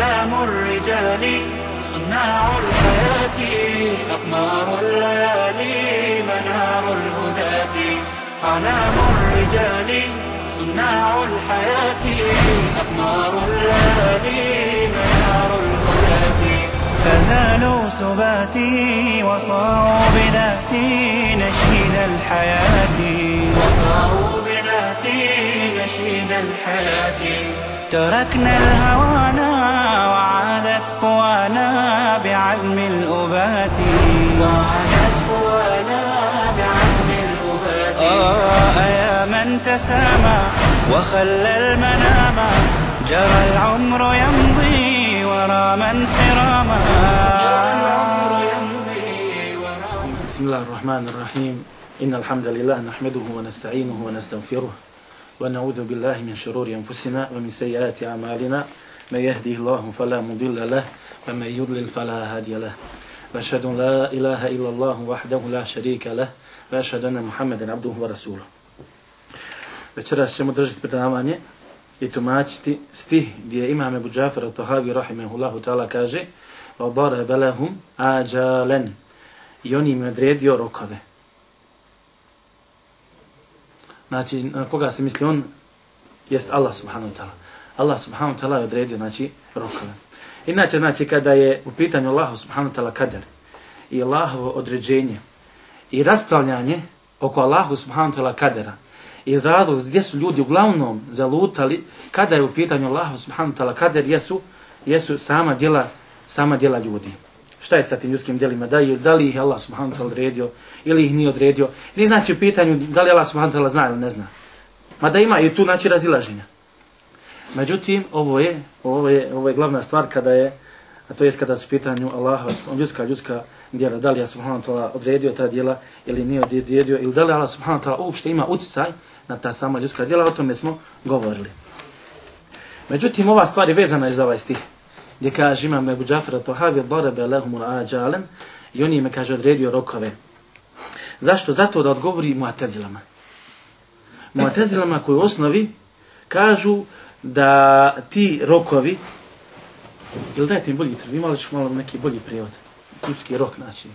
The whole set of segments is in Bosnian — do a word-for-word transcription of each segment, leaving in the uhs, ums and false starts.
أعلام الرجال صناع الحياة أقمار الليالي منار الهداة أعلام الرجال صناع الحياة أقمار الليالي منار الهداة فزالوا سباتي وصاروا بذاتي نشيد الحياة وصاروا بذاتي نشيد الحياة تركنا الهوانا وعادت قوانا بعزم الأبات وعادت قوانا بعزم الأبات آه يا من تسامى وخلى المنام جرى العمر يمضي ورا من سراما جرى العمر يمضي ورا. بسم الله الرحمن الرحيم. إن الحمد لله نحمده ونستعينه ونستغفره ونعوذ بالله من شرور أنفسنا ومن سيئات أعمالنا من يهده الله فلا مضل له ومن يضلل فلا هادي له وأشهد أن لا إله إلا الله وحده لا شريك له وأشهد أن محمدا عبده ورسوله. Večeras ćemo držati predavanje i tumačiti stih gdje imam Ebu Džafer al-Tahavi rahimehullahu ta'ala kaže وَضَرَبَ لَهُمْ آجَالًا i on im je odredio rokove. Znači, na koga se misli on? Jest Allah subhanahu wa ta'ala. Allah subhanahu wa ta'ala je odredio, znači, rokove. Inače, znači, kada je u pitanju Allah subhanahu wa ta'ala kader i Allahovo određenje i raspravljanje oko Allahu subhanahu wa ta'ala kadera i razlog gdje su ljudi uglavnom zalutali kada je u pitanju Allah subhanahu wa ta'ala kader jesu, jesu sama djela, sama djela ljudi. Šta je sa tim ljudskim djelima? Da, da li ih Allah subhanahu wa ta'ala odredio ili ih nije odredio? Ili znači u pitanju da li Allah subhanahu wa ta'ala zna ili ne zna? Mada ima i tu znači razilaženja. Međutim, ovo je, ovo je, ovo je glavna stvar kada je, a to je kada su u pitanju Allaha, ljudska, ljudska djela. Da li Allah subhanahu wa ta'ala odredio ta djela ili nije odredio? Ili da li Allah subhanahu wa ta'ala uopšte ima utjecaj na ta sama ljudska djela? O tome smo govorili. Međutim, ova stvar je vezana iz ovaj stih. Gdje kaže imam Ebu Džafer al-Tahavi ضَرَبَ لَهُمُ الْآجَالًا i on im kaže odredio rokove. Zašto? Zato da odgovori Mu'tezilama. Mu'tezilama koji u osnovi kažu da ti rokovi, ili dajte im bolji tr, imali ću malo neki bolji prijevod. Ljudski rok, znači,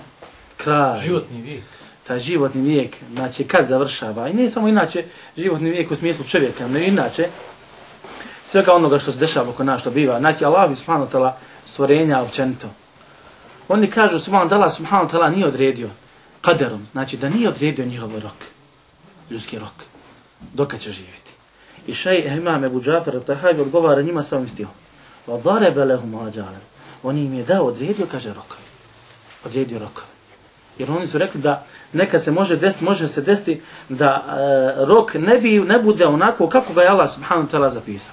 kraj. Životni vijek. Taj životni vijek, znači kad završava. I ne samo inače životni vijek u smislu čovjeka, ne inače svega onoga što se dešava oko nas, što biva. Znači, Allah subhanahu wa ta'ala stvorenja općenito. Oni kažu subhanahu wa ta'ala subhanahu wa ta'ala nije odredio kaderom, znači da nije odredio njihov rok, ljudski rok, dok će živjeti. I šejh imam Ebu Džafer al-Tahavi odgovara njima sa ovim stihom. وَضَرَبَ لَهُمْ آجَالًا on im je dao, odredio, kaže rokove. Odredio rokove. Jer oni su rekli da neka se može desiti, može se desiti da e, rok ne, bi, ne bude onako kako ga je Allah subhanahu wa ta'ala zapisao.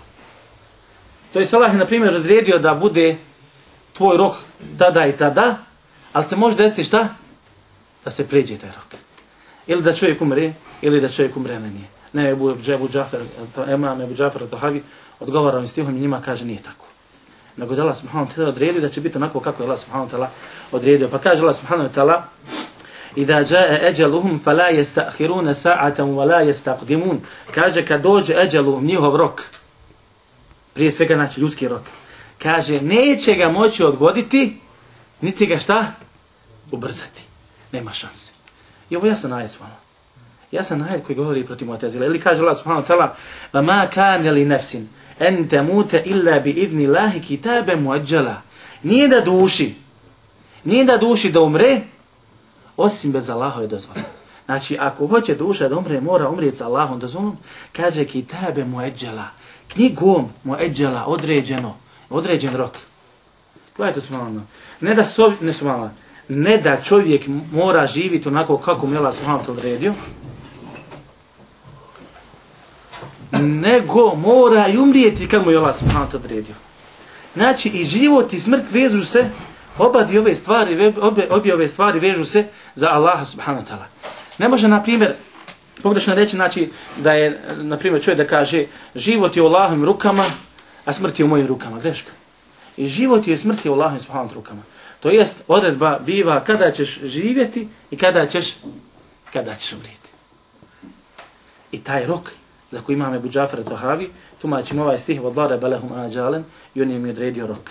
To je Allah je, na primjer, odredio da bude tvoj rok tada i tada, ali se može desiti šta? Da se pređe taj rok. Ili da čovjek umre, ili da čovjek umre na nije. Ne, Ebu Džafer, imam Ebu Džafer al-Tahavi odgovara ovim stihom i njima kaže nije tako. Nego da Allah subhanahu wa ta'ala odredio da će biti onako kako je Allah subhanahu wa ta'ala odredio. Pa kaže Allah subhanahu wa ta'ala إِذَا جَاءَ أَجَلُهُمْ فَلَا يَسْتَأْخِرُونَ سَاعَةً وَلَا يَسْتَقْدِمُونَ kaže kad dođe eđeluhum, njihov rok, prije svega znači ljudski rok, kaže neće ga moći odgoditi, niti ga šta? Ubrzati. Nema šanse. I ovo jasan ajet svala. Jasan ajet koji govori protiv Mu'tezila. Ili kaže Allah subhanahu wa ta'ala وَمَا كَانَ لِنَفْسٍ أَنْ تَمُوتَ إِلَّا بِإِذْنِ اللَّهِ كِتَابًا مُؤَجَّلًا nije da duši, nije da duši da umre, osim bez Allahove dozvole. Znači, ako hoće duša da umre, mora umrijeti sa Allahom dozvolom, kaže kitabe mueđela, knjigom mueđela, određeno, određen rok. Gledajte su malo, ne da, sovi, ne, su malo, ne da čovjek mora živjeti onako kako mu je Allah subhanahu wa ta'ala odredio, nego mora i umrijeti kad mu je Allah subhanahu wa ta'ala odredio. Znači, i život i smrt vežu se, oba ove stvari, obje, obje ove stvari vežu se za Allaha subhanahu wa ta'ala. Ne može, na primjer, pogrešno reći, znači, da je, na primjer, čovjek da kaže život je u Allahovim rukama, a smrt je u mojim rukama. Greška. I život je i smrt je u Allahovim subhanahu wa ta'ala rukama. To jest, odredba biva kada ćeš živjeti i kada ćeš, kada ćeš umrijeti. I taj rok za koji imam Ebu Džafer Tahavi, tumačimo ovaj stih وَضَارَ بَلَهُمْ آجَالًا i on im je odredio rok.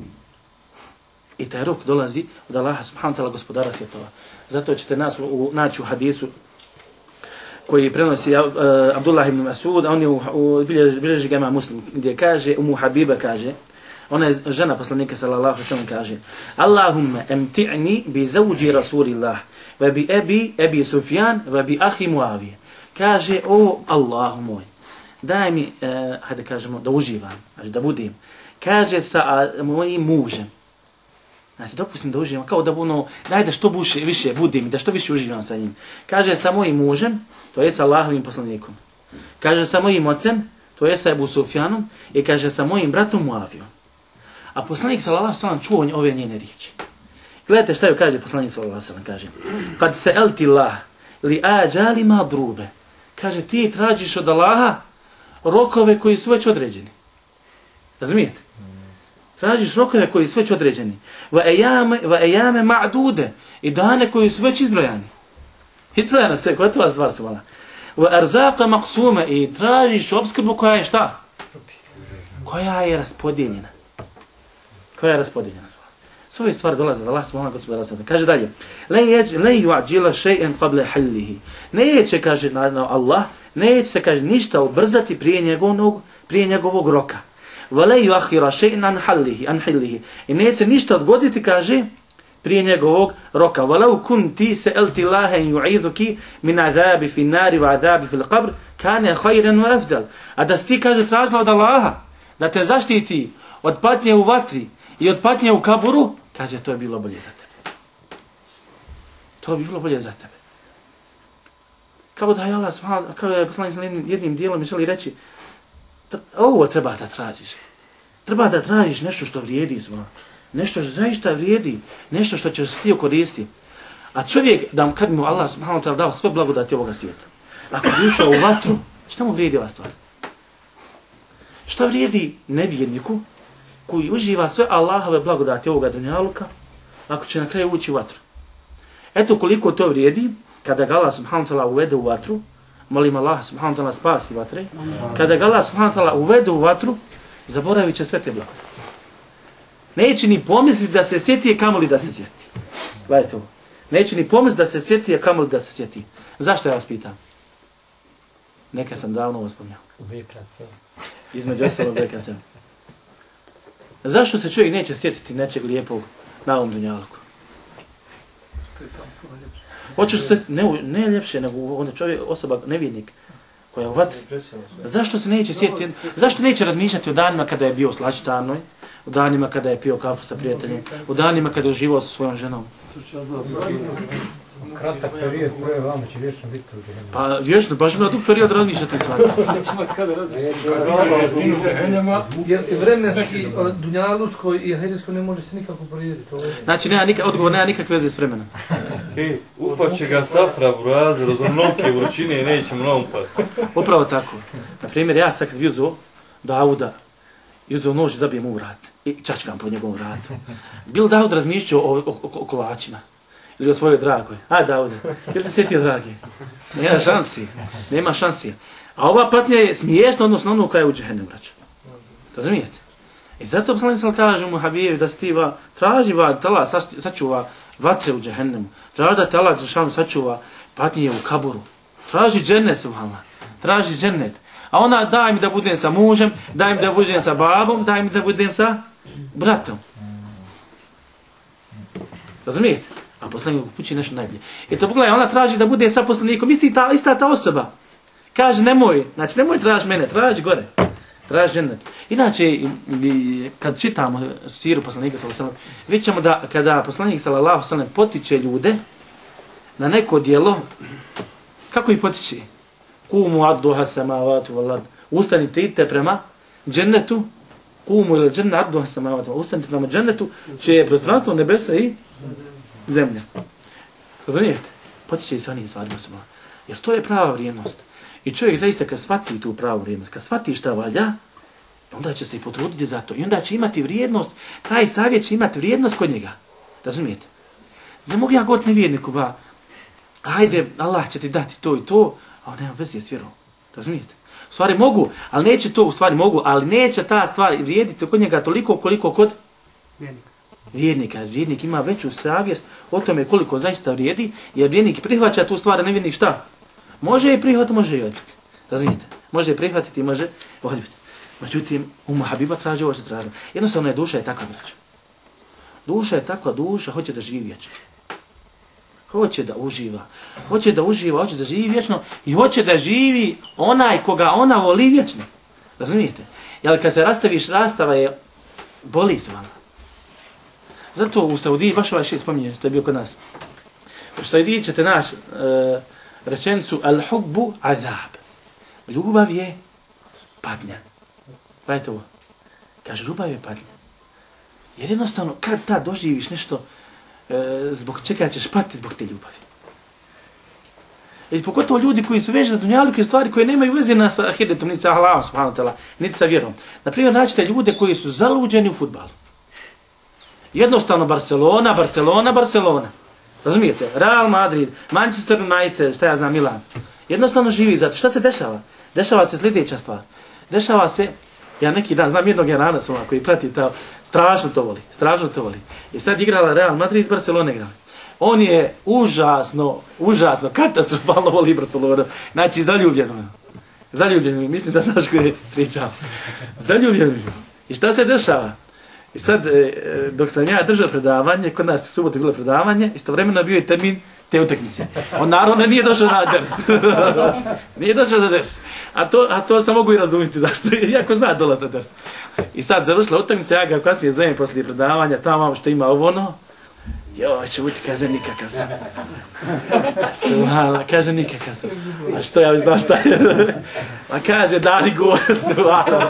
I taj rok dolazi od Allaha subhanahu wa ta'ala, gospodara svjetova. Zato ćete nas u, naći u hadisu koji prenosi uh, Abdullah ibn Mas'ud, a on je u, u bilježi ga ima Muslim, gdje kaže, Umu Habiba kaže, ona je žena poslanika sallallahu alejhi ve sellem, kaže: Allahumma amti'ni bi zawji Rasulillah wa bi abi Abi Sufjan wa bi akhi Muawiya. Kaže: o Allahu moj, daj mi, uh, hajde kažemo, da uživam, znači da budem, kaže, sa uh, mojim mužem. Znači, dopustim da uživam, kao da ono, daj da što buše, više budem, da što više uživam sa njim. Kaže, sa mojim mužem, to je sa Allahovim poslanikom. Kaže, sa mojim ocem, to je sa Ebu Sufjanom, i kaže, sa mojim bratom Muavijom. A poslanik sallallahu alejhi ve sellem čuo ove njene riječi. Gledajte šta joj kaže poslanik sallallahu alejhi ve sellem, kaže: kad se eltillah li ađali madrube. Kaže, ti tražiš od Allaha rokove koji su već određeni. Razumijete? Tražiš rokove koji su već određeni. Va ejame, va ejame ma'dude. I dane koji su već izbrojani. Izbrojana sve, koja je to stvar su mala. Va arzaqa maqsume. I tražiš opskrbu koja je šta? Koja je raspodijeljena. Koja je raspodijeljena. S ove stvari dolaze od Allah subhanahu wa ta'ala. Kaže dalje: Le yu'ajjila shay'an qabla hallihi. Neće, kaže Allah, neće se, kaže, ništa ubrzati prije njegovog, prije njegovog roka. Vale yuakhira shay'an an hallihi, an hallihi. I neće ništa odgoditi, kaže, prije njegovog roka. Walau kunti sa'alti Allaha an yu'idhuki min azabi fi an-nari wa azabi fi al-qabr kana khayran wa afdal. A da sti, kaže, tražila od Allaha da te zaštiti od patnje u vatri i od patnje u kaburu, kaže, to je bilo bolje za tebe. To bi bilo bolje za tebe. Kao da je Allah subhanahu, kao je poslanik jednim dijelom želi reći, ovo treba da tražiš. Treba da tražiš nešto što vrijedi, nešto što zaista vrijedi, nešto što ćeš ti koristiti. A čovjek, da kad mu Allah subhanahu ta'ala dao sve blagodati ovoga svijeta, ako bi ušao u vatru, šta mu vrijedi ova stvar? Šta vrijedi nevjerniku koji uživa sve Allahove blagodati ovoga dunjaluka, ako će na kraju ući u vatru? Eto koliko to vrijedi kada ga Allah subhanahu ta'ala uvede u vatru. Molim Allah subhanahu ta'ala spasi vatre. Kada ga Allah subhanahu ta'ala uvede u vatru, zaboravit će sve te blagodati. Neće ni pomisliti da se sjeti, kamoli da se sjeti. Gledajte ovo. Neće ni pomisliti da se sjeti, kamoli da se sjeti. Zašto ja vas pitam? Neka sam davno ovo spomnjao. Između ostalog neka sam. Zašto se čovjek neće sjetiti nečeg lijepog na ovom dunjaluku? Hoćeš se, ne, ne ljepše, nego onda čovjek, osoba, nevjernik, koja je u vatri. Zašto se neće sjetiti, zašto neće razmišljati o danima kada je bio slačitarnoj, u danima kada je pio kafu sa prijateljem, u danima kada je uživao sa svojom ženom? Kratak period koje vama će vječno biti u džehennemu. Pa vječno, baš ima dug period razmišljati stvari. Nećemo kada razmišljati. Jer vremenski, dunjalučko i ahiretsko ne može se nikako porijediti. Znači, nema nikak, odgovor nema nikakve veze s vremenom. E, ufat će ga safra, burazer, od onoke vrućine i nećemo na upas. Upravo tako. Na primjer, ja sad kad bi uzeo Davuda, i uzeo nož i zabijem u vrat, i čačkam po njegovom vratu. Bil Davud razmišljao o, o, o, o kolačima? Ili o svojoj dragoj? Aj, Davude, jer se sjetio dragi? Nema šansi, nema šansi. A ova patnja je smiješna, odnosno ono koja je u džehennemu, braću. Razumijete? I zato poslanik sallallahu alejhi ve sellem kaže mu Habibi da stiva, traži va, tala sačuva vatre u džehennemu. Traži da tala džešanu sačuva patnje u kaburu. Traži džennet, subhanallah. Traži džennet. A ona, daj mi da budem sa mužem, daj mi da budem sa babom, daj mi da budem sa bratom. Razumijete? A poslanik upući nešto najbolje. I to pogledaj, ona traži da bude sa poslanikom, isti ta, ista ta osoba. Kaže, nemoj, znači nemoj traži mene, traži gore. Traži džennet. Inače, kad čitamo siru poslanika sallallahu alejhi ve sellem, vidjet ćemo da kada poslanik sallallahu alejhi ve sellem potiče ljude na neko djelo, kako ih potiče? Kumu adduha samavatu wal ard. Ustanite, idite prema džennetu. Kumu ila džennet adduha samavatu. Ustanite prema džennetu, čije je prostranstvo nebesa i zemlja. Razumijete? Potiče se onih stvarima su. Jer to je prava vrijednost. I čovjek zaista kad shvati tu pravu vrijednost, kad shvati šta valja, onda će se i potruditi za to. I onda će imati vrijednost, taj savjet će imati vrijednost kod njega. Razumijete? Ne mogu ja govoriti nevjerniku, ba, ajde, Allah će ti dati to i to, a on nema veze s vjerom. Razumijete? U stvari mogu, ali neće to, u stvari mogu, ali neće ta stvar vrijediti kod njega toliko koliko kod Vjernika. vjernika. Vjernik ima veću savjest o tome koliko zaista vrijedi, jer vjernik prihvaća tu stvar, a ne vjernik šta? Može je prihvatiti, može je odbiti. Razumijete? Može je prihvatiti, može odbiti. Međutim, Umu Habiba traži ovo što traži. Jednostavno je duša je takva, braćo. Duša je takva, duša hoće da živi vječno. Hoće da uživa. Hoće da uživa, hoće da živi vječno i hoće da živi onaj koga ona voli vječno. Razumijete? Jer kad se rastaviš, rastava je boli se vama. Zato u Saudiji, baš ovaj šest spominje, što je bio kod nas. U Saudiji ćete naći uh, rečenicu al-hubbu azab. Ljubav je patnja. Gledajte ovo. Kaže, ljubav je patnja. Jer jednostavno, kad ta doživiš nešto, e, zbog čega ćeš patiti zbog te ljubavi. I pogotovo ljudi koji su veži za dunjalike stvari koje nemaju veze na sa ahiretom, niti sa Allahom, subhanahu wa ta'ala, niti sa vjerom. Naprimjer, naćete ljude koji su zaluđeni u fudbalu. Jednostavno Barcelona, Barcelona, Barcelona. Razumijete? Real Madrid, Manchester United, šta ja znam, Milan. Jednostavno živi zato. Šta se dešava? Dešava se sljedeća stvar. Dešava se, ja neki dan znam jednog Jarana svoma koji prati to, strašno to voli, strašno to voli. I sad igrala Real Madrid, Barcelona igrala. On je užasno, užasno, katastrofalno voli Barcelona. Znači, zaljubljeno. Zaljubljeno, mislim da znaš koje pričam. Zaljubljeno. I šta se dešava? I sad, dok sam ja držao predavanje, kod nas u subotu bilo predavanje, istovremeno bio je termin te utakmice. On naravno nije došao na ders. Nije došao na ders. A to, a to sam mogu i razumjeti zašto. Iako zna dolaz na ders. I sad završila utakmica, ja ga kasnije zovem poslije predavanja, tamo što ima ovo ono. Joj, šuti, kaže, nikakav sam. Suhala, kaže, nikakav sam. A što ja znam šta je? A kaže, dali gore, suhala.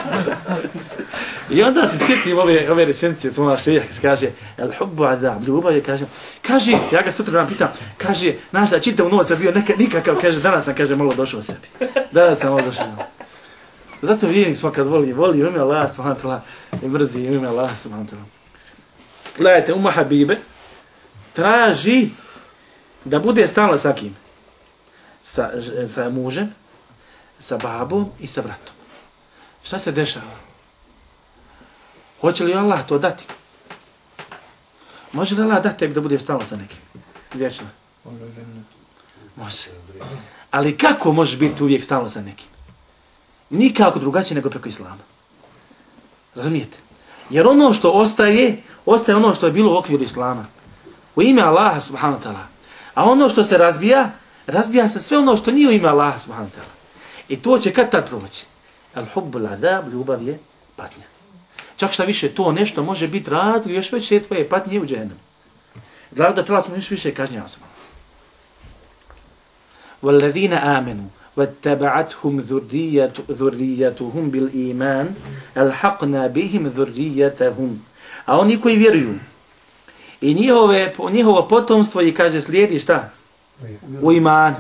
I onda se sjetim ove, ove rečenice, svoj šejh kaže, el hubbu azab, ljubav je, kaže, kaže, ja ga sutra vam pitam, kaže, znaš da čitav noć sam bio neka, nikakav, kaže, danas sam, kaže, malo došao sebi. Danas sam malo došao. Zato vjernik smo kad voli, voli u ime Allah, subhanahu wa ta'ala, i mrzi u ime Allah, subhanahu wa ta'ala. Gledajte, Umu Habibe traži da bude stalno sa kim? Sa, sa mužem, sa babom i sa bratom. Šta se dešava? Hoće li Allah to dati? Može li Allah dati tebi da budeš stalno sa nekim? Vječno. Može. Ali kako možeš biti uvijek stalno sa nekim? Nikako drugačije nego preko Islama. Razumijete? Jer ono što ostaje, ostaje ono što je bilo u okviru Islama. U ime Allaha subhanahu wa ta'ala. A ono što se razbija, razbija se sve ono što nije u ime Allaha subhanahu wa ta'ala. I to će kad tad proći. Al-hubbul adab, ljubav je patnja. Čak šta više, to nešto može biti rad, još veće tvoje patnje u džehennemu. Gleda da treba smo još više kažnjava se. وَالَّذِينَ آمَنُوا وَاتَّبَعَتْهُمْ ذُرِّيَّتُهُمْ بِالْإِيمَانِ أَلْحَقْنَا بِهِمْ ذُرِّيَّتَهُمْ. A oni koji vjeruju i njihove, njihovo potomstvo i kaže slijedi šta? U imanu.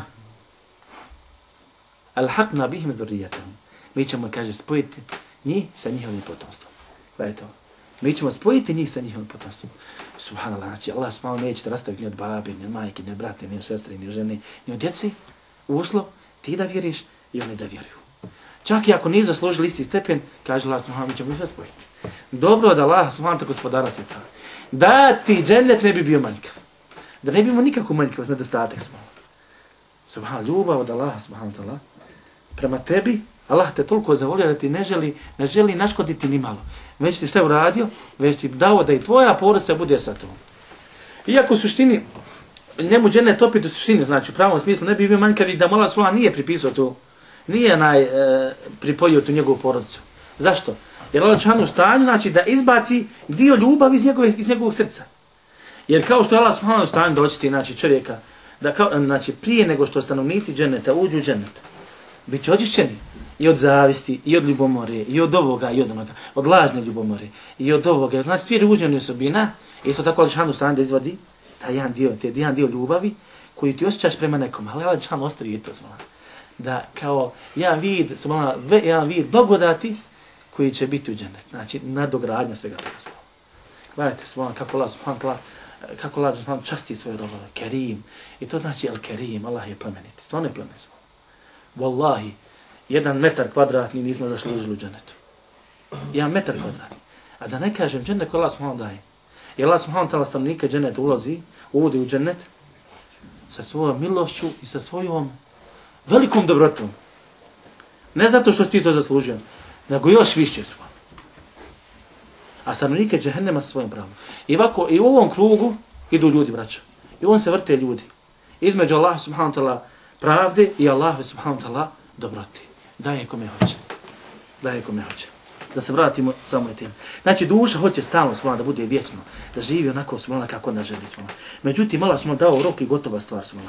أَلْحَقْنَا بِهِمْ ذُرِّيَّتَهُمْ. Mi ćemo, kaže, spojiti njih sa njihovim potomstvom. Gledajte ovo. Mi ćemo spojiti njih sa njihovim potomstvom. Subhanallah, znači Allah smalo neće da rastaviti ni od babe, ni od majke, ni od brate, ni od sestre, ni od žene, ni od djeci. Uslov, ti da vjeriš i oni da vjeruju. Čak i ako nije zaslužili isti stepen, kaže Allah smalo, mi ćemo ih sve spojiti. Dobro da Allah smalo tako gospodara svijeta. Da ti džennet ne bi bio manjkav. Da ne bi imao nikakvu manjkavost, nedostatak smalo. Subhanallah, ljubav od Allah subhanallah prema tebi, Allah te toliko zavolio da ti ne želi, ne želi naškoditi ni malo. Već ti šta je uradio, već ti dao da i tvoja porodica bude sa tobom. Iako u suštini, njemu džennet opet u suštini, znači u pravom smislu ne bi bio manjkav i da mu Allah svola nije pripisao tu, nije naj, e, pripojio tu njegovu porodicu. Zašto? Jer Allah čanu u stanju, znači da izbaci dio ljubavi iz, njegove, iz njegovog srca. Jer kao što je Allah subhanahu u stanju da očiti, znači čovjeka, da kao, znači prije nego što stanovnici dženneta uđu u džennet, bit će očišćeni i od zavisti, i od ljubomore, i od ovoga, i od onoga, od lažne ljubomore, i od ovoga, znači svi ruđeni osobina, i isto tako Allah stane da izvadi taj jedan dio, taj jedan dio ljubavi koju ti osjećaš prema nekom, ali Allah ostavi to svala. Da kao jedan vid, svala, jedan vid blagodati koji će biti u džennet, znači nadogradnja svega toga svala. Gledajte svala kako Allah subhanahu kako Allah subhanahu časti svoje robove, Kerim, i to znači al-Kerim, Allah je plemeniti, stvarno je plemeniti. Wallahi, jedan metar kvadratni nismo zaslužili u džennetu. Jedan metar kvadratni. A da ne kažem džennet koji Allah subhanahu daje. I Allah subhanahu ta'ala stanovnike dženneta ulazi, uvodi u džennet sa svojom milošću i sa svojom velikom dobrotom. Ne zato što si ti to zaslužio, nego još više su. A stanovnike džehennema sa svojim pravom. I ovako, i u ovom krugu idu ljudi, braćo. I on se vrte ljudi. Između Allah subhanahu ta'ala pravde i Allah subhanahu ta'ala dobroti. Daje kome hoće. Daje kome hoće. Da se vratimo samo tim. Znači duša hoće stalno smala da bude vječno, da živi onako smala kako ona želi smala. Međutim, Allah smo dao rok i gotova stvar smala.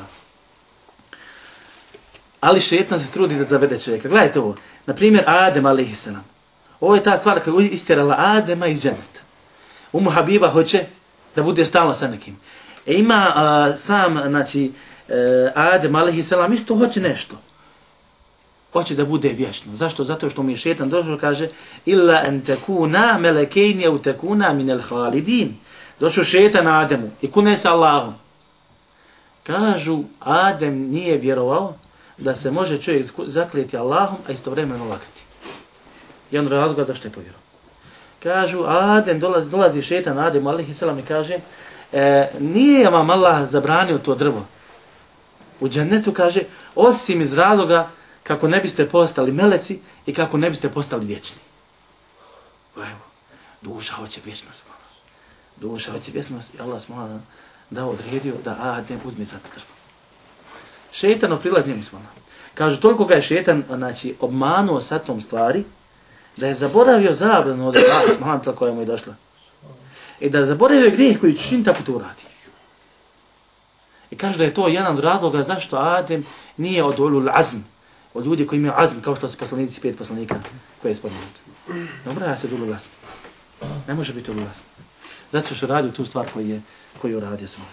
Ali šetan se trudi da zavede čovjeka. Gledajte ovo. Na primjer, Adem alejhiselam. Ovo je ta stvar koja je istjerala Adema iz dženeta. Umu Habiba hoće da bude stalno sa nekim. E ima a, sam, znači, e, Adem alejhiselam isto hoće nešto. Hoće da bude vječno. Zašto? Zato što mi je šetan došao kaže illa an takuna melekejni au takuna minel halidin. Došao šetan Ademu i kune se Allahom. Kažu, Adem nije vjerovao da se može čovjek zaklijeti Allahom, a istovremeno lagati. I on razloga zašto je povjerovao. Kažu, Adem, dolazi, dolazi šetan Adem, alejhiselam i kaže, e, nije vam Allah zabranio to drvo. U džennetu kaže, osim iz razloga kako ne biste postali meleci i kako ne biste postali vječni. Evo, duša hoće vječnost. Duša hoće vječnost i Allah smo da odredio da Adem uzme za drvo. Šetan prilaz njemu smo. Kažu, toliko ga je šetan znači, obmanuo sa tom stvari, da je zaboravio zabranu od Allah smo koja mu je došla. I da je zaboravio grijeh koji čini tako to uradi. I kaže da je to jedan od razloga zašto Adem nije od ulul azm, od ljudi koji imaju azm, kao što su poslanici pet poslanika koje je spomenuto. Ne obraja se ulul azm. Ne može biti ulul azm. Zato što radi tu stvar koju je, koju uradio smo.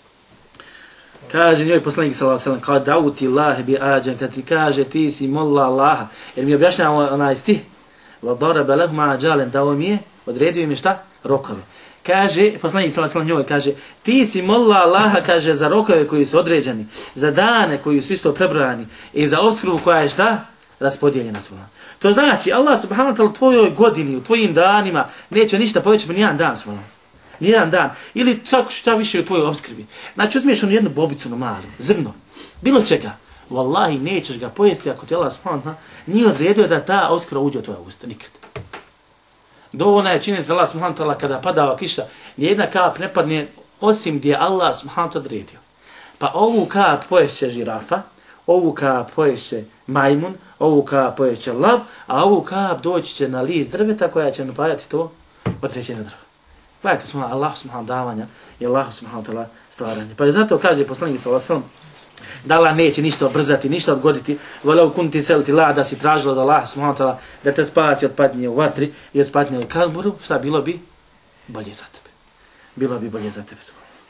Kaže njoj poslanik sallallahu alejhi ve sellem, kad dauti Allah bi ađan, kad ti kaže ti si molla Allaha, jer mi objašnjava onaj stih, wa daraba lahum ajalan, dao mi je, odredio im je šta? Rokove. Kaže, poslanik sallallahu alejhi ve sellem njoj kaže, ti si molla Allaha, kaže, za rokove koji su određeni, za dane koji su isto prebrojani i za opskrbu koja je šta? Raspodijeljena svojom. To znači, Allah subhanahu wa ta'ala u tvojoj godini, u tvojim danima, neće ništa povećati ni jedan dan svojom. Nijedan dan. Ili tako šta više u tvojoj opskrbi. Znači, uzmiješ onu jednu bobicu na malu, zrno, bilo čega. Wallahi, nećeš ga pojesti ako ti Allah subhanahu wa ta'ala nije odredio da ta opskrba uđe u tvoja usta. Nikad. Dovoljna je činjenica Allah subhanahu wa ta'ala kada padava kiša, nijedna kap ne padne osim gdje Allah subhanahu wa ta'ala odredio. Pa ovu kap poješće žirafa, ovu kap poješće majmun, ovu kap poješće lav, a ovu kap doći će na list drveta koja će napajati to određene drva. Gledajte smo na Allah subhanahu davanja i Allah subhanahu ta'ala stvaranje. Pa je zato kaže poslanik sallallahu alejhi ve sellem da Allah neće ništa obrzati, ništa odgoditi. Walau kunti selti la, da si tražila od Allah subhanahu ta'ala da te spasi od patnje u vatri i od patnje u kaburu, šta bilo bi? Bolje za tebe. Bilo bi bolje za tebe.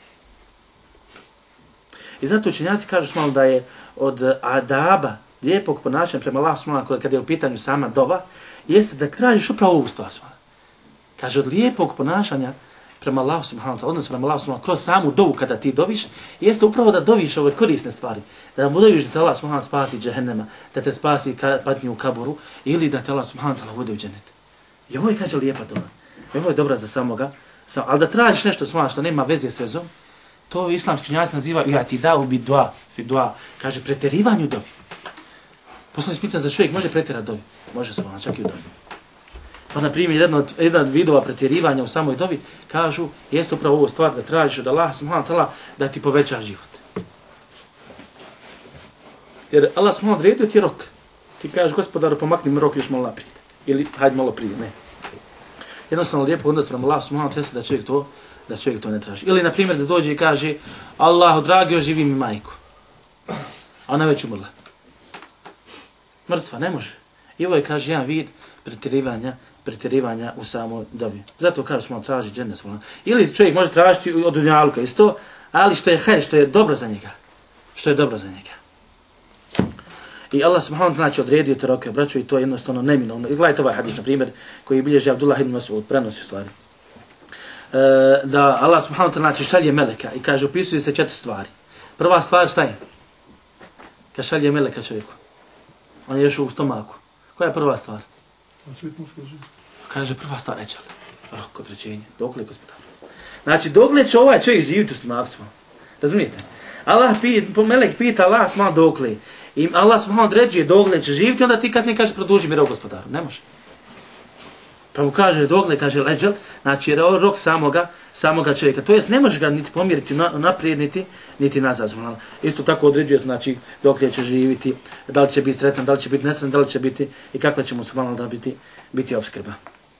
I zato učenjaci kažu smo da je od adaba, lijepog ponašanja prema Allah subhanahu ta'ala kada je u pitanju sama dova, jeste da tražiš upravo ovu stvar. Kaže, od lijepog ponašanja prema Allahu subhanahu wa ta'ala, odnosno prema Allahu subhanahu wa ta'ala, kroz samu dovu kada ti doviš, jeste upravo da doviš ove korisne stvari. Da mu doviš da te Allah subhanahu wa ta'ala spasi džehennema, da te spasi patnju u kaboru, ili da te Allah subhanahu wa ta'ala vode u džennet. I ovo je, kaže, lijepa dova. I ovo je dobra za samoga. Sam, ali da tražiš nešto smala što nema veze s vezom, to islamski učenjaci nazivaju i'tida'u bi dua, fi dua, kaže, preterivanju dovi. Poslanik pita za čovjek može pretjerati dovi. Može se ona, čak i u dovi. Pa, na primjer, jedna od, jedna od vidova pretjerivanja u samoj dovi, kažu, jeste upravo ovo stvar da tražiš od Allah subhanahu wa ta'ala da ti poveća život. Jer Allah subhanahu odredio ti rok. Ti kažeš, gospodaru, pomakni mi rok još malo naprijed. Ili, hajde malo prije, ne. Jednostavno, lijepo onda sam Allah subhanahu wa ta'ala da čovjek to, da čovjek to ne traži. Ili, na primjer, da dođe i kaže, Allahu dragi, oživi mi majku. A ona već umrla. Mrtva, ne može. I ovo je, kaže, jedan vid pretjerivanja, pretjerivanja u samoj dobi. Zato kaže smo traži džennet smo. Ili čovjek može tražiti od dunjaluka isto, ali što je hajr, što je dobro za njega. Što je dobro za njega. I Allah subhanahu wa ta'ala odredio te roke, braćo, i to je jednostavno neminovno. I gledajte ovaj hadis, na primjer, koji bilježi Abdullah ibn Mas'ud, prenosi u stvari. E, da Allah subhanahu wa ta'ala šalje meleka i kaže, opisuje se četiri stvari. Prva stvar šta je? Kad šalje meleka čovjeku. On je još u stomaku. Koja je prva stvar? Svet muško živi. Kaže, prva stvar nećali. Rok određenje. Dokle, gospodar? Znači, dokle će ovaj čovjek živjeti u stomaku svom? Razumijete? Allah pita, melek pita Allah sma dokle. I Allah sma određuje dokle će živjeti, onda ti kasnije kaže, produži mi rok, gospodaru. Ne može. Pa mu kaže, dokle, kaže, leđel, znači rok samoga, samoga čovjeka. To jest, ne može ga niti pomjeriti naprijed, niti, niti nazad. Isto tako određuje, znači, dokle će živjeti, da li će biti sretan, da li će biti nesretan, da li će biti i kakva će mu subhanallah da biti, biti obskrba.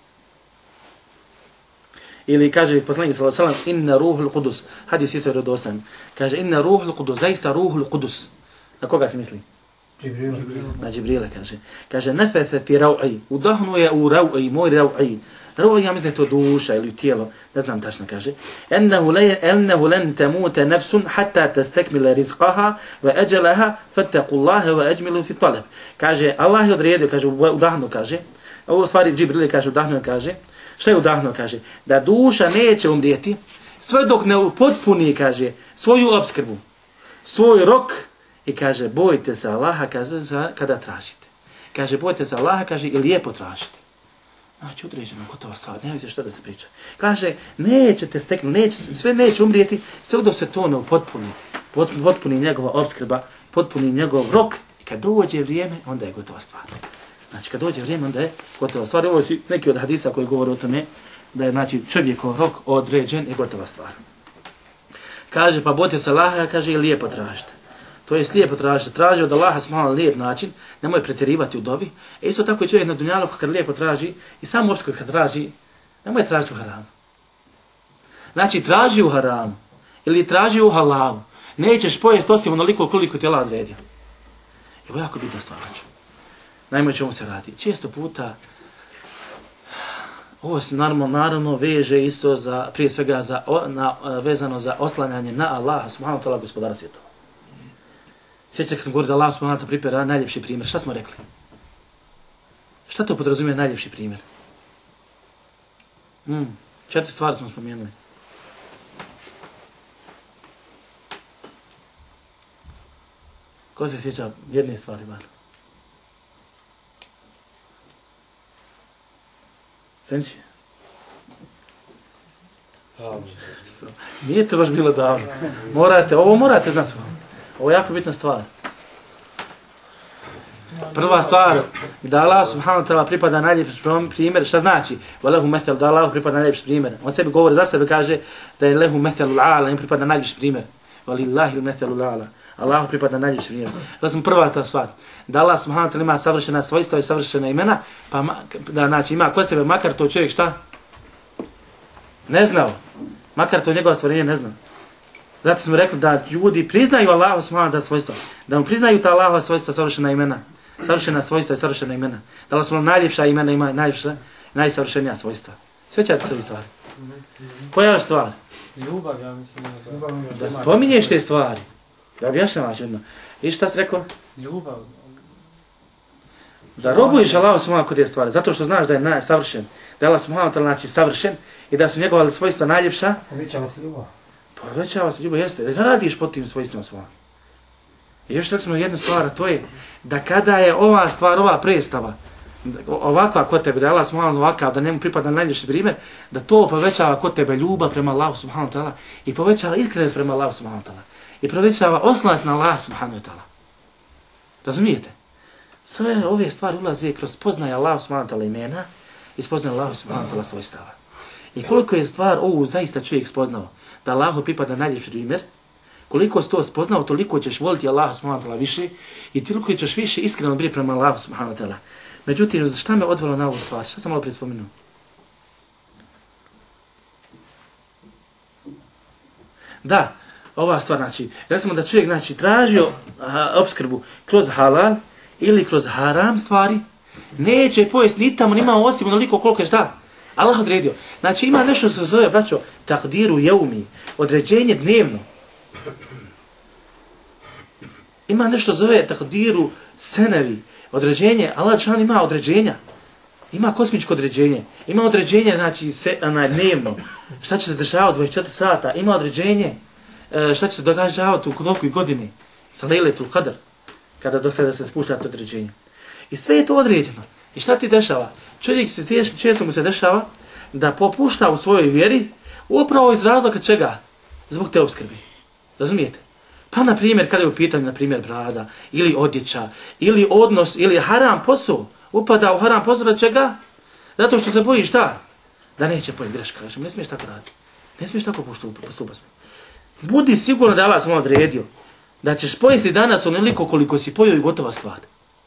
Ili kaže poslanik sallallahu alejhi ve sellem inna ruhul qudus, hadis je vjerodostojan. Kaže inna ruhul qudus, zaista ruhul qudus. Na koga se misli? Džibril. Na Džibrila kaže. Kaže nafatha fi raw'i, udahnuje u raw'i, moj raw'i. Raw'i ja mislim to duša ili tijelo, ne znam tačno kaže. Ennehu la ennehu lan tamuta nafsun hatta tastakmila rizqaha wa ajalaha fattaqullaha wa ajmilu fi talab. Kaže Allah je odredio, kaže udahnu kaže. Ovo stvari Džibril kaže udahnu kaže. Šta je udahnuo, kaže? Da duša neće umrijeti sve dok ne upotpuni, kaže, svoju opskrbu, svoj rok i kaže, bojte se Allaha kaže, kada tražite. Kaže, bojte se Allaha, kaže, i lijepo tražite. Znači, određeno, gotova stvar, ne vidite što da se priča. Kaže, nećete steknuti, neće, sve neće umrijeti, sve dok se to ne upotpuni, potpuni njegova opskrba, potpuni njegov rok i kad dođe vrijeme, onda je gotova stvar. Znači, kad dođe vrijeme, onda je gotova stvar. Ovo je neki od hadisa koji govore o tome da je, znači, čovjekov rok određen i gotova stvar. Kaže, pa bojte se Allaha, kaže, i lijepo tražite. To je lijepo tražite. Traži od Allaha smalo lijep način, nemoj pretjerivati u dovi. E isto tako je čovjek na dunjaluku kad lijepo traži i sam opskrbu kad traži, nemoj tražiti u haramu. Znači, traži u haramu ili traži u halalu. Nećeš pojesti osim onoliko koliko ti Allah odredio. I ovo je jako bitna stvar. Najmanje čemu se radi. Često puta ovo se naravno, naravno veže isto za, prije svega za, na, vezano za oslanjanje na Allaha subhanahu wa ta'ala gospodara svjetova. Sjećate kad sam govorio da Allah subhanahu wa ta'ala pripera najljepši primjer. Šta smo rekli? Šta to podrazumije najljepši primjer? Mm, četiri stvari smo spomenuli. Ko se sjeća jedne stvari, bar? Senči? Nije to baš bilo davno. Morate, ovo morate znati svoj. Ovo je jako bitna stvar. Prva stvar, da Allah subhanahu wa ta'ala pripada najljepši primjer, šta znači? Lehu methel, da Allah pripada najljepši primjer. On sebi govori za sebe, kaže da je lehu methelu l'ala, im pripada najljepši primjer. Walillahi methelu l'ala. Allah pripada najljepši primjer. Da smo prva ta stvar. Da Allah subhanahu wa ta'ala ima savršena svojstva i savršena imena, pa da znači ima kod sebe, makar to čovjek šta? Ne znao. Makar to njegova stvorenje ne zna. Zato smo rekli da ljudi priznaju Allahu subhanahu wa ta'ala svojstva. Da mu priznaju ta Allahova svojstva, savršena imena. Savršena svojstva i savršena imena. Da Allah subhanahu najljepša imena ima najljepša, najsavršenija svojstva. Sjećate se ovih stvari? Koja je stvar? Ljubav, ja mislim. Da spominješ te stvari. Da objašnjavaš jedno. I šta si rekao? Ljubav. Da robuješ Allahu subhanahu kod te stvari, zato što znaš da je najsavršen, da je Allah subhanahu ta'ala znači savršen i da su njegova svojstva najljepša. Povećava se ljubav. Povećava se ljubav, jeste. Radiš po tim svojstvima svojima. I još rekli smo jednu stvar, a to je da kada je ova stvar, ova predstava, ovakva kod tebe, da je Allah subhanahu ovakav, da njemu pripada najljepši primjer, da to povećava kod tebe ljubav prema Allahu subhanahu ta'ala i povećava iskrenost prema Allahu subhanahu ta'ala i povećava oslonac na Allah subhanahu ta'ala. Razumijete? Sve ove stvari ulaze kroz spoznaje Allah subhanahu ta'ala imena i spoznaje Allah subhanahu ta'ala svojstava. I koliko je stvar ovu zaista čovjek spoznao, da Allahu pripada najljepši primjer, koliko si to spoznao, toliko ćeš voliti Allah subhanahu ta'ala više i toliko ćeš više iskreno biti prema Allah subhanahu ta'ala. Međutim, šta me odvelo na ovu stvar? Šta sam malo prije spomenuo? Da, ova stvar, znači, recimo da čovjek znači, tražio opskrbu kroz halal ili kroz haram stvari, neće pojesti ni tamo, nima osim onoliko koliko je šta. Allah odredio. Znači ima nešto se zove, braćo, takdiru jeumi, određenje dnevno. Ima nešto zove takdiru senevi, određenje, Allah član ima određenja. Ima kosmičko određenje. Ima određenje, znači, se, na dnevno. Šta će se dešavati dvadeset četiri sata. Ima određenje šta će se događavati u kolikoj godini. Sa Lejletul Qadr. Kada, kada se spušta to određenje. I sve je to određeno. I šta ti dešava? Čovjek se teško, često mu se dešava da popušta u svojoj vjeri upravo iz razloga čega? Zbog te opskrbe. Razumijete? Pa na primjer kada je u pitanju na primjer brada ili odjeća ili odnos ili haram posao, upada u haram posao čega? Zato što se boji šta? Da neće pojeti greška. Kažem, ne smiješ tako raditi. Ne smiješ tako postupati. Budi sigurno da Allah sam odredio da ćeš pojesti danas onoliko koliko si pojio i gotova stvar.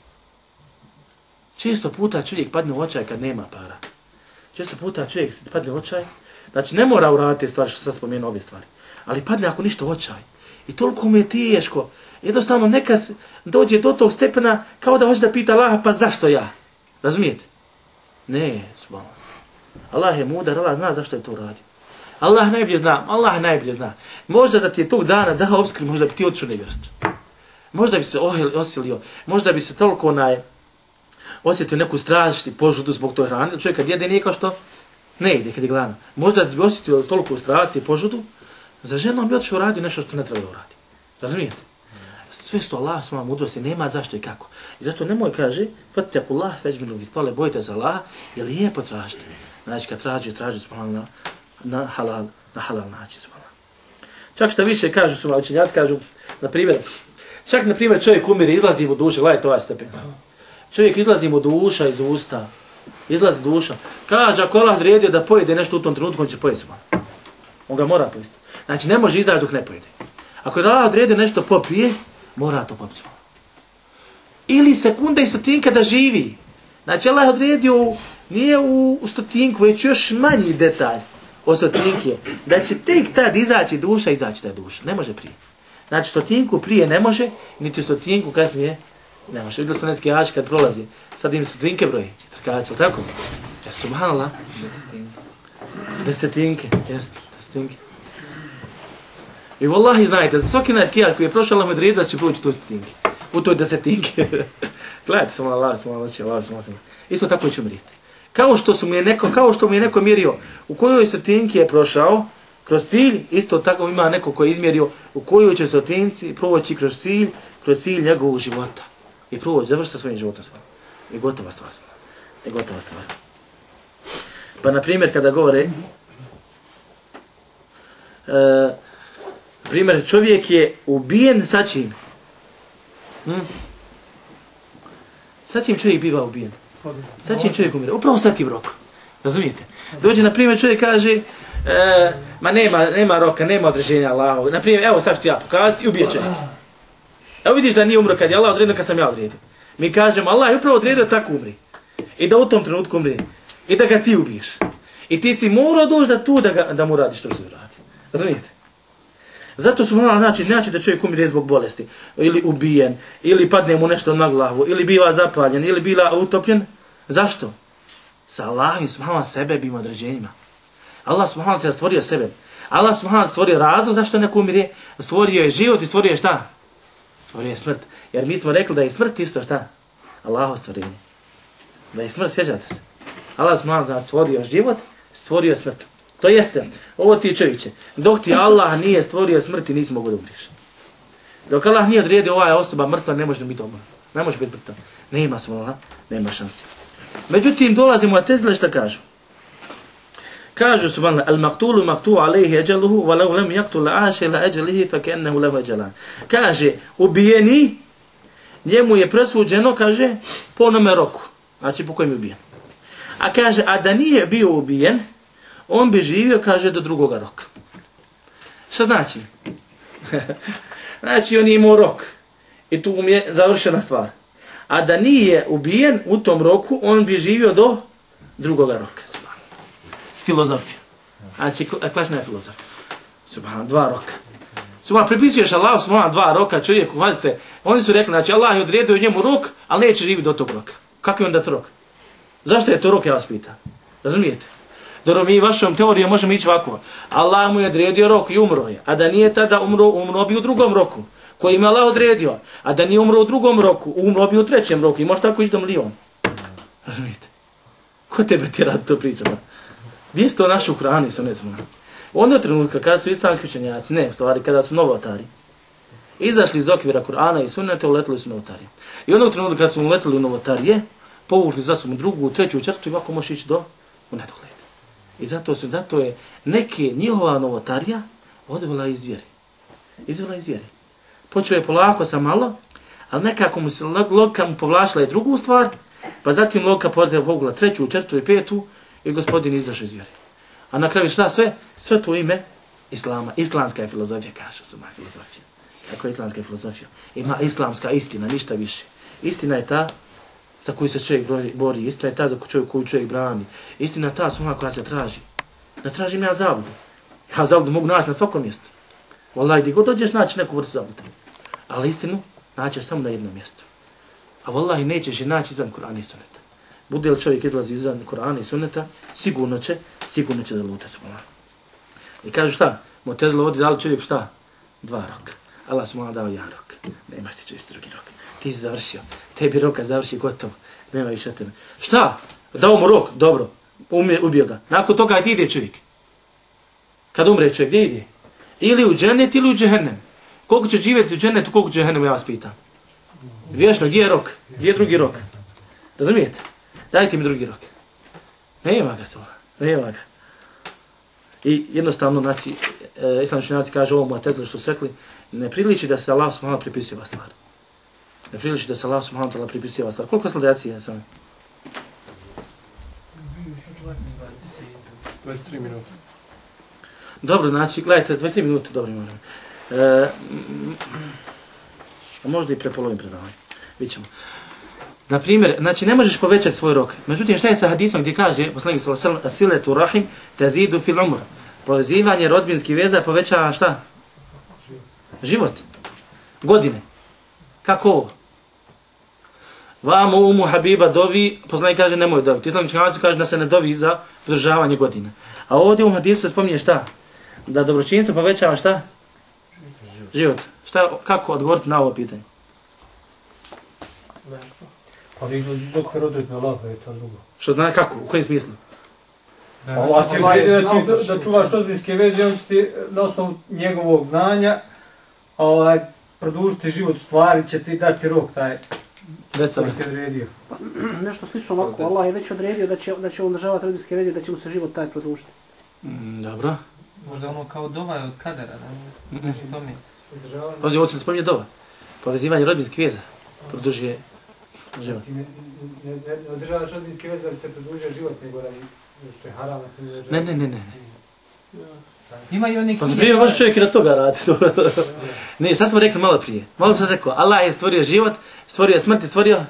Često puta čovjek padne u očaj kad nema para. Često puta čovjek padne u očaj, znači ne mora uraditi stvari što sam spomenuo ove stvari, ali padne ako ništa u očaj. I toliko mu je teško. Jednostavno neka dođe do tog stepena kao da hoće da pita Allaha pa zašto ja? Razumijete? Ne, subhanallah. Allah je mudar, Allah zna zašto je to uradio. Allah najbolje zna, Allah najbolje zna. Možda da ti je tog dana dao opskrbu, možda bi ti otišao nevjerstvo. Možda bi se osilio, možda bi se toliko onaj osjetio neku strašiti požudu zbog toj hrane. Čovjek kad jede nije kao što ne ide kad je gladan. Možda bi osjetio toliko strasti i požudu, za ženom bi otišao uradio nešto što ne treba uradi. Razumijete? Sve što Allah svojom mudrosti nema zašto i kako. I zato nemoj kaže, fattakullah feđminu vitvale, bojite za Allah, jer lijepo tražite. Znači kad traži, traži subhanallah na halal, na halal način subhanallah. Čak što više kažu su učenjaci, kažu, na primjer, čak na primjer čovjek umire, izlazi mu duša, gledajte ovaj stepen. Čovjek izlazi mu duša iz usta, izlazi duša. Kaže, ako Allah odredio da pojede nešto u tom trenutku, on će pojesti subhanallah. On ga mora pojesti. Znači ne može izaći dok ne pojede. Ako je Allah odredio nešto popije, mora to popiti. Ili sekunda i stotinka da živi. Znači Allah je odredio, nije u, u stotinku, već još manji detalj o stotinki, da će tek tad izaći duša, izaći ta duša. Ne može prije. Znači stotinku prije ne može, niti stotinku kasnije ne može. Vidjeli smo neski jači kad prolazi. Sad im stotinke broji. Trkači, tako? Ja, subhanallah. Desetinke. Jeste, desetinke. I wallahi znajte, za svaki onaj skijač koji je prošao Allah Madrid da će proći u toj stotinke. U toj desetinke. Gledajte, sam Allah, sam Allah, Allah, sam Allah. Isto tako će umrijeti. Kao što su mi je neko, kao što mi je neko mjerio u kojoj stotinki je prošao kroz cilj, isto tako ima neko koji je izmjerio u kojoj će stotinci proći kroz cilj, kroz cilj njegovog života. I proći, završiti sa svojim životom svojim. I gotova stvar. I gotova stvar. Pa na primjer kada govore, uh, primjer, čovjek je ubijen sa čim? Hm? Sa čim čovjek biva ubijen? Sa čim čovjek umire? Upravo sa tim rokom. Razumijete? Dođe, na primjer, čovjek kaže, e, ma nema, nema roka, nema određenja Allahovog. Na primjer, evo sad ću ti ja pokazati i ubije čovjek. Evo vidiš da nije umro kad je Allah odredio, kad sam ja odredio. Mi kažemo, Allah je upravo odredio tako umri. I da u tom trenutku umri. I da ga ti ubiješ. I ti si morao doći da tu da, ga, da mu radiš što se radi. Razumijete? Zato su morali znači, znači da čovjek umire zbog bolesti, ili ubijen, ili padne mu nešto na glavu, ili biva zapaljen, ili bila utopljen. Zašto? Sa Allahom subhanahu sebe bim određenjima. Allah subhanahu te stvorio sebe. Allah subhanahu stvorio razlog zašto neko umire, stvorio je život i stvorio je šta? Stvorio je smrt. Jer mi smo rekli da je smrt isto šta? Allaho stvorenje. Da je smrt, sjećate se. Allah subhanahu stvorio život, stvorio smrt. To jeste, ovo ti čovječe, dok ti Allah nije stvorio smrti, nisi mogu da umriš. Dok Allah nije odredio ova osoba mrtva, ne može biti umra. Ne može biti mrtva. Nema smola, nema šanse. Međutim, dolazimo na tezile šta kažu. Kažu subhanallah, al-maktulu maktu alejhi eđaluhu, wa lau lam yaktul aše la eđalihi, fa kennehu lehu eđalan. Kaže, ubijeni, njemu je presuđeno, kaže, po onome roku. Znači, po kojem je ubijen. A kaže, a da nije bio ubijen, on bi živio, kaže, do drugoga roka. Šta znači? Znači, on je imao rok. I tu mu je završena stvar. A da nije ubijen u tom roku, on bi živio do drugoga roka. Filozofija. Znači, klašna je filozofija. Subhan, dva roka. Subhan, pripisuješ Allah, subhan, dva roka čovjeku, vazite, oni su rekli, znači, Allah je odredio njemu rok, ali neće živjeti do tog roka. Kako je onda to rok? Zašto je to rok, ja vas pitam? Razumijete? Dobro, mi vašom teorijom možemo ići ovako. Allah mu je odredio rok i umro je. A da nije tada umro, umro bi u drugom roku. Koji mi Allah odredio. A da nije umro u drugom roku, umro bi u trećem roku. I može tako ići do milion. Razumijete? Ko tebe ti radi to priča? Gdje se to naši u Kur'anu, sam ne znam. Onda trenutka kada su islamski učenjaci, ne, u stvari kada su novotari, izašli iz okvira Kur'ana i sunneta, uletili su novotarije. I onog trenutka kad su uletili u novotarije, povukli za sobom drugu, treću četvrtu i ovako može ići do u nedogled. I zato su, zato je neke njihova novotarija odvela iz vjere. Izvela iz vjere. Počeo je polako sa malo, ali nekako mu se logika mu povlačila i drugu stvar, pa zatim logika povukla treću, četvrtu i petu i gospodin izašao iz vjere. A na kraju šta sve? Sve to ime Islama. Islamska je filozofija, kaže su moja filozofija. Kako je islamska filozofija? Ima islamska istina, ništa više. Istina je ta za koju se čovjek bori, istina je ta za koju čovjek brani. Istina je ta suma koja se traži. Ne tražim ja zabludu. Ja zabludu mogu naći na svakom mjestu. Wallahi, gdje god dođeš naći neku vrstu zablude. Ali istinu naćeš samo na jednom mjestu. A wallahi nećeš je naći izvan Kur'ana i Sunneta. Bude li čovjek izlazi izvan Kur'ana i Sunneta, sigurno će, sigurno će da luta subhanallah. I kažu šta? Mu'tezila ovdje dali čovjek šta? Dva roka. Allah smo dao jedan rok. Nemaš ti čovjek drugi rok. Ti si završio. Tebi roka završi gotovo. Nema više od tebe. Šta? Dao mu rok, dobro. Umije, ubio ga. Nakon toga gdje ide čovjek? Kad umre čovjek, gdje ide? Ili u džennet ili u džehennem. Koliko će živjeti u džennetu, koliko u džehennemu, ja vas pitam. Vječno, gdje je rok? Gdje je drugi rok? Razumijete? Dajte mi drugi rok. Nema ga svoga. Nema ga. I jednostavno, znači, e, islamski učenjaci kaže ovo Mu'tezila što su rekli, ne priliči da se Allah subhanahu pripisiva stvar. Ne priliči da se Allah subhanahu pripisiva stvar. Koliko sljedeći je sami? dvadeset tri minuta. Dobro, znači, gledajte, dvadeset tri minuta, dobro imamo. E, možda i prepolovim predavanje. Vidjet na primjer, znači ne možeš povećati svoj rok. Međutim, šta je sa hadisom gdje kaže, poslanik sallallahu alejhi ve sellem, asiletu rahim tazidu fil umr. Povezivanje rodbinskih veza povećava šta? Život. Godine. Kako ovo? Vamo umu Habiba dovi, poslanik kaže nemoj doviti. Islamski učenjaci kaže da se ne dovi za produžavanje godina. A ovdje u hadisu se spominje šta? Da dobročinstvo povećava šta? Život. Život. Šta, kako odgovoriti na ovo pitanje? Ali izlazi iz okvira odredbe Allaha je to drugo. Što zna kako? U kojem smislu? Allah ti je da, da, da čuvaš rodbinske veze, on će ti na osnovu njegovog znanja ovaj, produžiti život, stvari će ti dati rok taj koji ti odredio. Nešto slično ovako, Allah je već odredio da će, da će on državati rodbinske veze, da će mu se život taj produžiti. Mm, dobro. Možda ono kao dova je od kadera, da znači to mi. Ovdje ovo se spominje dova. Povezivanje rodbinskih veza produžuje život. Ne, ne, ne održavaš rodbinske veze da bi se produžio život, nego radi što je haram. Ne, ne, ne, ne. Ima i oni Pa prije može čovjek i na toga raditi. Ne, sad smo rekli malo prije. Malo sam rekao, Allah je stvorio život, stvorio smrt i stvorio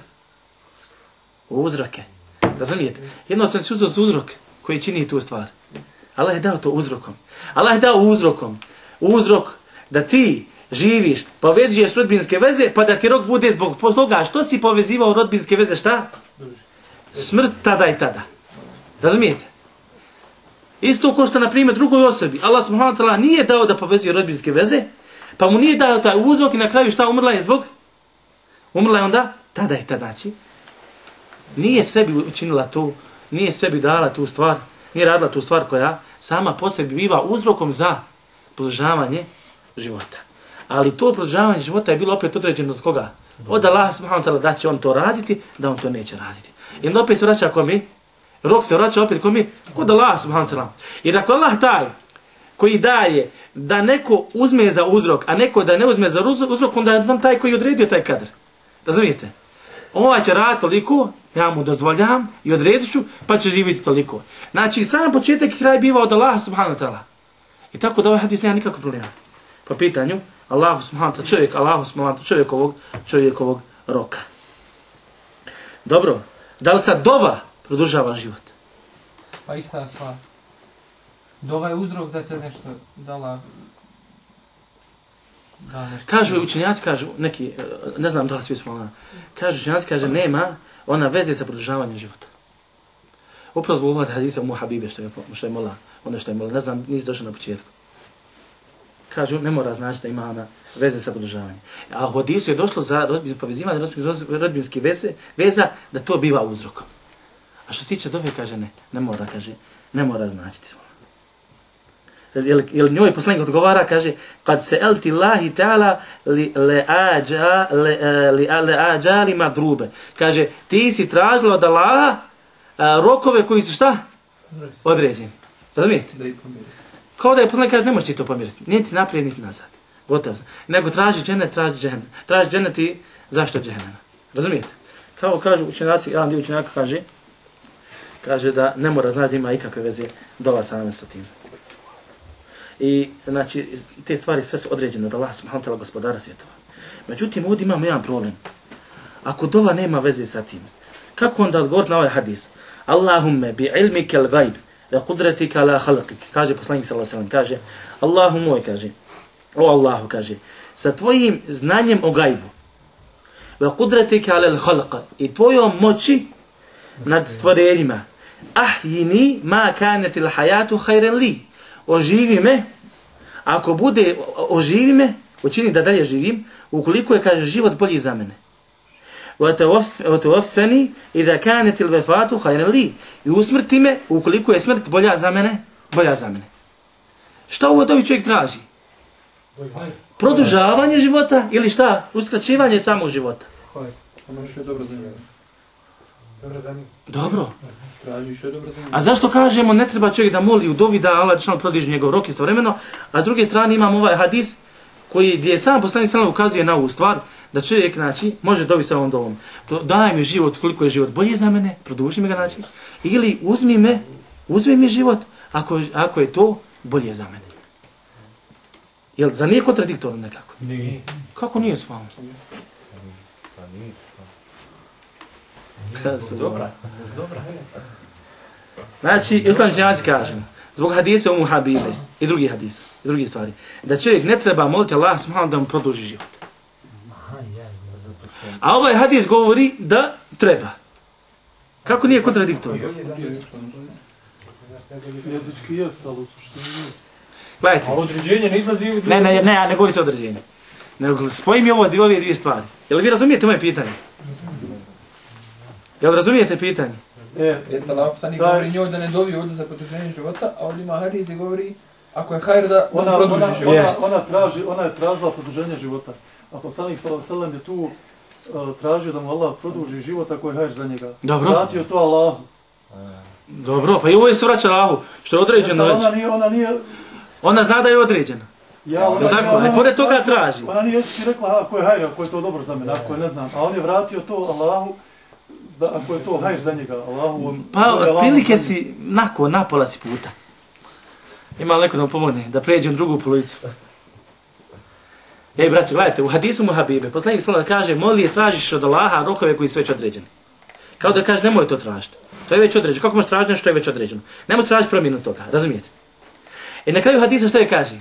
uzroke. Razumijete? Jednostavno se uzeo uzrok koji čini tu stvar. Allah je dao to uzrokom. Allah je dao uzrokom. Uzrok da ti živiš, povezuješ rodbinske veze, pa da ti rok bude zbog toga što si povezivao rodbinske veze, šta? Smrt tada i tada. Razumijete? Isto ko što, na primjer, drugoj osobi, Allah subhanahu wa ta'ala nije dao da povezuje rodbinske veze, pa mu nije dao taj uzrok i na kraju šta, umrla je zbog? Umrla je onda? Tada i tada. Znači, nije sebi učinila tu, nije sebi dala tu stvar, nije radila tu stvar koja sama po sebi biva uzrokom za produžavanje života. Ali to produžavanje života je bilo opet određeno od koga? Od Allah subhanahu wa ta'ala da će on to raditi, da on to neće raditi. I onda opet se vraća komi? Rok se vraća opet komi? Kod Allah subhanahu wa ta'ala. Jer ako Allah taj koji daje da neko uzme za uzrok, a neko da ne uzme za uzrok, onda je nam taj koji odredio taj kadar. Razumijete? Ovaj će raditi toliko, ja mu dozvoljam i odredit ću, pa će živjeti toliko. Znači, sam početak i kraj biva od Allah subhanahu wa ta'ala. I tako da ovaj hadis nema nikakvog problema. Po pitanju, Allah subhanahu wa ta'ala, čovjek, Allah subhanahu wa ta'ala, čovjekovog, čovjekovog roka. Dobro, da li sad dova produžava život? Pa ista stvar. Dova je uzrok da se nešto dala... Da nešto... Kažu učenjaci, kažu neki, ne znam da li svi smo ona, kažu učenjaci, kaže nema ona veze sa produžavanjem života. Upravo zbog ovog hadisa u Habibe što je, što je mola, ono što je mola, ne znam, nisi došao na početku. Kažu, ne mora znači da ima ona veze sa produžavanjem. A u hadisu je došlo za povezivanje rodbinske veze, veza da to biva uzrokom. A što se tiče dove, kaže ne, ne mora, kaže, ne mora značiti. Jer, jer njoj poslanik odgovara, kaže, kad se elti Allahi ta'ala li, le ađa, le, li, le ađali madrube. Kaže, ti si tražila od Allaha a, rokove koji su šta? Određeni. Razumijete? Kao da je poslanik kaže, ne možeš ti to pomiriti. Nije ti naprijed, niti nazad. Gotovo sam. Nego traži džennet, traži džennet. Traži džennet i zašto džennema. Razumijete? Kao kažu učenjaci, jedan dio učenjaka kaže, kaže da ne mora znači da ima ikakve veze dova same sa tim. I znači te stvari sve su određene od Allaha subhanahu wa ta'ala gospodara svjetova. Međutim, ovdje imamo jedan problem. Ako dova nema veze sa tim, kako onda odgovoriti na ovaj hadis? Allahumme bi ilmike l-gajb ve kudratika la halqik. Kaže poslanik sallallahu alejhi ve sellem, kaže Allahu moj, kaže o Allahu, kaže sa tvojim znanjem o gajbu ve kudratika ala l-halqa i tvojom moći nad stvorenjima ahyini ma kanat l-hayatu khayran li. Oživi me, ako bude, oživi me, učini da dalje živim, ukoliko je, kaže, život bolji za mene. وَتَوَفَّنِي إِذَا كَانَتِ الْوَفَاتُ خَيْرًا لِي. I usmrti me, ukoliko je smrt bolja za mene, bolja za mene. Šta ovo dovi čovjek traži? Produžavanje života ili šta? Uskraćivanje samog života. Ono što je dobro za njega. Dobro za njega. Dobro. Traži što je dobro za njega. A zašto kažemo ne treba čovjek da moli u dovi da Allah dželle produži njegov rok istovremeno, a s druge strane imamo ovaj hadis koji gdje sam poslanik sallallahu ukazuje na ovu stvar da čovjek znači može dobiti sa ovom dovom. Daj mi život koliko je život bolji za mene, produži mi ga znači, ili uzmi me, uzmi mi život ako ako je to bolje za mene. Jel za nije kontradiktorno nekako? Nije. Kako nije s vama? Pa nije. Kasu, Dobra. Dobra. Znači, islamski učenjaci kažu, zbog hadisa Umu Habibe i drugih hadisa, i drugih stvari, da čovjek ne treba moliti Allah subhanahu da mu produži život. A ovaj hadis govori da treba. Kako nije kontradiktorno? Jezički jest, ali u suštini nije. Gledajte. A određenje ne izlazi... Ne, ne, ne, ja ne govorim se o određenju. Nego spojim je ovo dvije, ove dvije stvari. Jel vi razumijete moje pitanje? Jel razumijete pitanje? E, Jeste Allah poslanik govori njoj da ne dovi ovdje za produženje života, a ovdje ima hadis i govori ako je hajr da ona, produži ona, život. ona, ona, traži, ona je tražila produženje života. A poslanik sallallahu alejhi ve sellem je tu uh, tražio da mu Allah produži život ako je hajr za njega. Dobro. Vratio to Allahu. Dobro, pa i ovo je se vraća Allahu, što je određeno Jeste, već. ona nije, ona nije... Ona zna da je određeno. Ja, ona, tako, ona, a pored toga traži. Ona nije jezički rekla ako je hajr, ako je to dobro za mene, ako je ne znam. A on je vratio to Allahu, da ako je to hajr za njega, Allahu... Pa, prilike si, nako, napola si puta. Ima li neko da mu pomogne, da pređem drugu polovicu? Ej, braće, gledajte, u hadisu mu Habibe, poslanik sallallahu kaže, moli je tražiš od Allaha rokove koji su već određeni. Kao da kaže, nemoj to tražiti. To je već određeno. Kako možeš tražiti što je već određeno? Nemoj tražiti promjenu toga, razumijete? I na kraju hadisa što je kaže?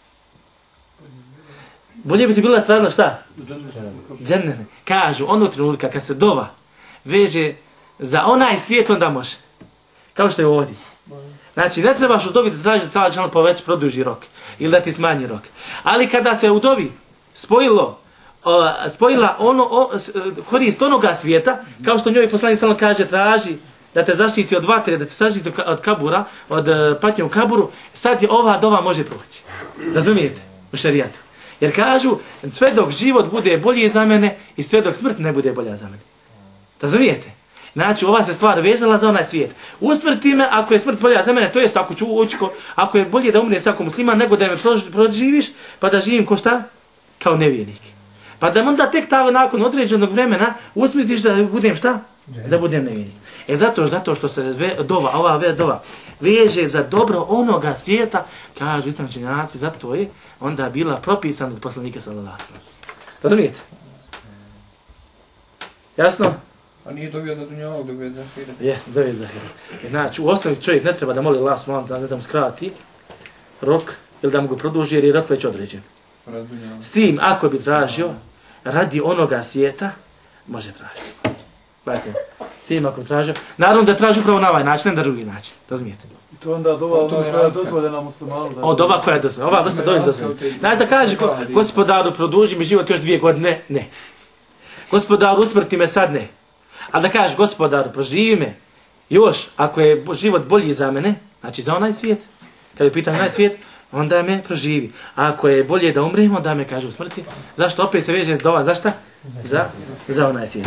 Bolje bi ti bila tražila šta? Dženneme. Kažu, onog trenutka kad se dova veže za onaj svijet, onda može. Kao što je ovdje. Znači, ne trebaš u dobi da traži, traži ono pa već produži rok. Ili da ti smanji rok. Ali kada se u dobi spojilo, uh, spojila ono, o, korist onoga svijeta, kao što njoj poslanik sallallahu kaže, traži da te zaštiti od vatre, da te zaštiti od kabura, od uh, patnje u kaburu, sad je ova dova može proći. Razumijete? U šerijatu. Jer kažu, sve dok život bude bolji za mene i sve dok smrt ne bude bolja za mene. Razumijete? Znači, ova se stvar vezala za onaj svijet. Usmrti me ako je smrt bolja za mene, to jest ako ću učko, ako je bolje da umre svako muslima, nego da me proživiš, pa da živim ko šta? Kao nevjernik. Pa da onda tek ta nakon određenog vremena usmrtiš da budem šta? Da budem nevjernik. E zato, zato što se ve, dova, ova ve, dova veže za dobro onoga svijeta, kažu islamski učenjaci, zato je onda bila propisana od poslanika sallallahu alejhi ve sellem. Razumijete? Jasno? A nije dobio za dunjalog, dobio za ahiret. Je, dobio za ahiret. Znači, u osnovi čovjek ne treba da moli Allah subhanahu wa ta'ala da mu skrati rok ili da mu ga produži jer je rok već određen. S tim, ako bi tražio radi onoga svijeta, može tražiti. Gledajte, s tim ako bi tražio, naravno da traži upravo na ovaj način, ne na drugi način. Razumijete? I to onda dova ono koja je dozvoljena muslimanu. Od ova koja je dozvoljena, ova vrsta dovoljno dozvoljena. Znači da kaže, gospodaru, produži mi život još dvije godine, ne. Gospodaru, usmrti me sad, ne. A da kažeš, gospodaru, proživi me još, ako je život bolji za mene, znači za onaj svijet, kada je pitanje onaj svijet, onda me proživi. A ako je bolje da umrem, onda me kaže u smrti. Zašto? Opet se veže dova, zašta? Za, za onaj svijet.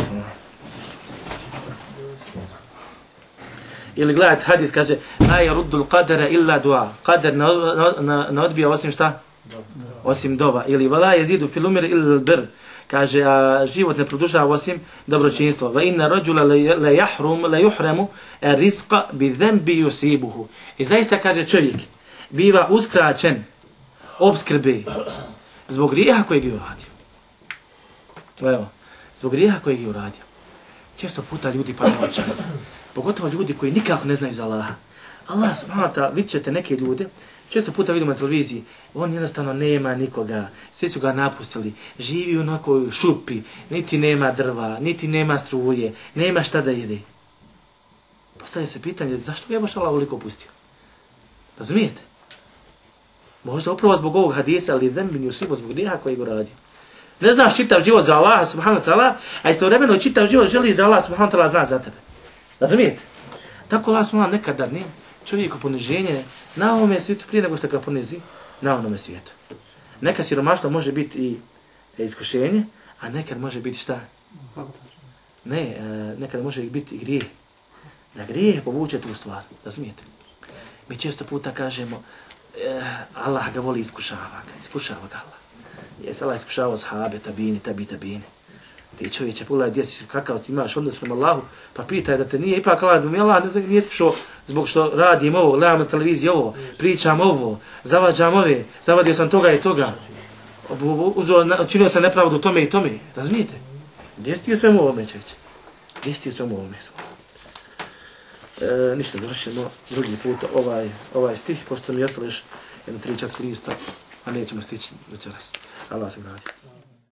Ili gledajte, hadis kaže, la yaruddu al-qadara illa dua. Qadar ne, ne, ne odbija osim šta? Osim dova. Ili vala yazidu fil umri illa al-bir. Kaže, a život ne produžava osim dobročinstva. Va inna rajula la yahrum la yuhramu rizqa bi dhanbi yusibuhu. I zaista kaže čovjek biva uskraćen opskrbe zbog grijeha kojeg je uradio. Evo, zbog grijeha kojeg je uradio. Često puta ljudi padaju u čađa. Pogotovo ljudi koji nikako ne znaju za Allaha. Allah subhanahu wa ta'ala, vidjet ćete neke ljude, često puta vidimo na televiziji, on jednostavno nema nikoga, svi su ga napustili, živi u nekoj šupi, niti nema drva, niti nema struje, nema šta da jede. Postavlja se pitanje, zašto bi je baš Allah ovoliko pustio? Razumijete? Možda upravo zbog ovog hadisa, ali dhanbi yusibuhu, zbog grijeha kojeg uradio. Ne znaš čitav život za Allaha subhanahu wa ta'ala, a istovremeno čitav život želiš da Allah subhanahu wa ta'ala zna za tebe. Razumijete? Tako Allah subhanahu nekad dadne čovjeku poniženje na ovome svijetu prije nego što ga ponizi na onome svijetu. Neka siromaštvo može biti i iskušenje, a nekad može biti šta? Ne, nekad može biti i grijeh. Da grijeh povuče tu stvar. Razumijete? Mi često puta kažemo Allah ga voli iskušava ga, iskušava ga Allah. Jes Allah iskušavao sahabe, tabini, tabi, tabini. Ti čovječe, pogledaj gdje si, kakav ti imaš odnos prema Allahu, pa pitaj da te nije ipak Allah, da mi Allah ne znam, nije iskušao zbog što radim ovo, gledam na televiziji ovo, pričam ovo, zavađam ove, zavadio sam toga i toga, učinio sam nepravdu tome i tome, razumijete? Gdje si ti u svemu ovome, čovječe? Gdje si ti u svemu ovome? E, ništa, završimo drugi put ovaj, ovaj stih, pošto mi je ostalo još jedno tri četiri lista, a nećemo stići večeras. Allah se gradi.